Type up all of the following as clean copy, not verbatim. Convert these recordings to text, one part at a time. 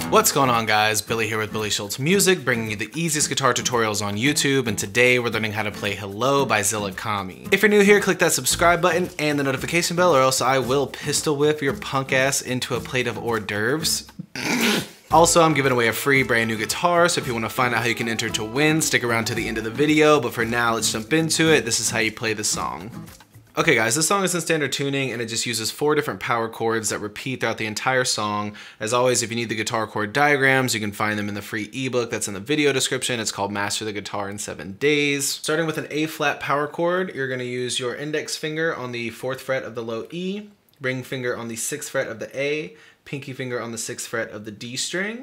What's going on, guys? Billy here with Billy Schultz Music, bringing you the easiest guitar tutorials on YouTube, and today we're learning how to play Hello by Zilla Kami. If you're new here, click that subscribe button and the notification bell, or else I will pistol whip your punk ass into a plate of hors d'oeuvres. Also, I'm giving away a free brand new guitar, so if you want to find out how you can enter to win, stick around to the end of the video, but for now, let's jump into it. This is how you play the song. Okay guys, this song is in standard tuning and it just uses 4 different power chords that repeat throughout the entire song. As always, if you need the guitar chord diagrams, you can find them in the free ebook that's in the video description. It's called Master the Guitar in 7 Days. Starting with an A flat power chord, you're going to use your index finger on the 4th fret of the low E, ring finger on the 6th fret of the A, pinky finger on the 6th fret of the D string.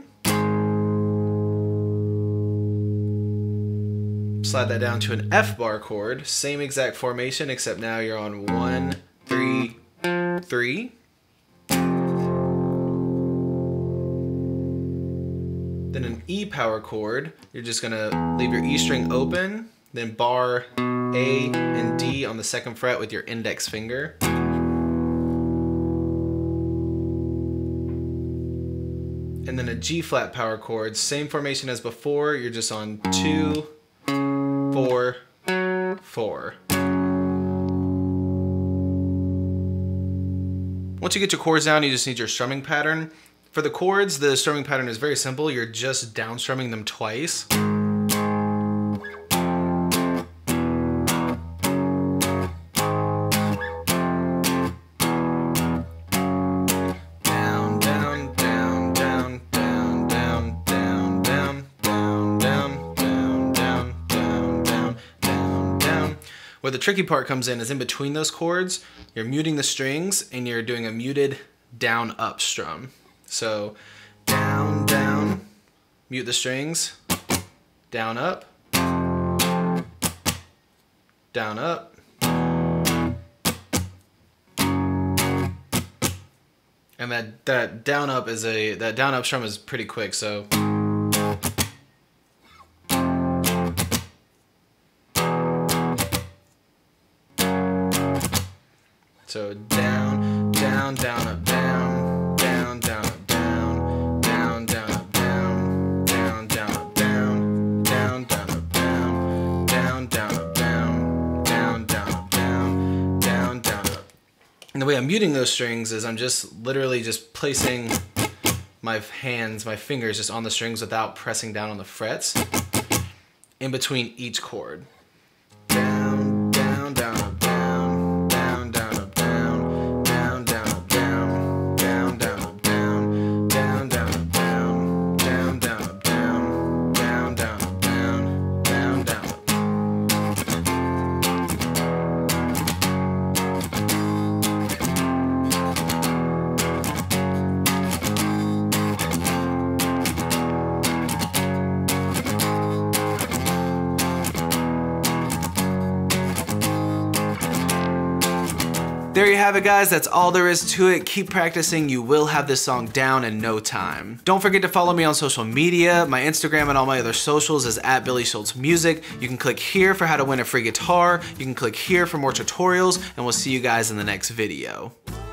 Slide that down to an F bar chord, same exact formation, except now you're on 1, 3, 3. Then an E power chord, you're just gonna leave your E string open, then bar A and D on the 2nd fret with your index finger. And then a G flat power chord, same formation as before, you're just on 2, 4, 4. Once you get your chords down, you just need your strumming pattern. For the chords, the strumming pattern is very simple. You're just down strumming them twice. Where the tricky part comes in is in between those chords, you're muting the strings and you're doing a muted down up strum. So down, down, mute the strings, down up, down up. And that down up strum is pretty quick, so so down, down, down, up, down, down, down, up, down, down, down, up, down, down, down, up, down, down, down, up, down, down, down, up, down, down, down, up, down, down, down, up. And the way I'm muting those strings is I'm just literally just placing my fingers just on the strings without pressing down on the frets in between each chord. Down, down, down, up, down, down, down, up, down, down, down, up, down, down, down, up, down, down, down, up, down, down, down, up, down, down, down, up, down, down, down, up. There you have it, guys. That's all there is to it. Keep practicing. You will have this song down in no time. Don't forget to follow me on social media. My Instagram and all my other socials is @BillySchultzMusic. You can click here for how to win a free guitar. You can click here for more tutorials, and we'll see you guys in the next video.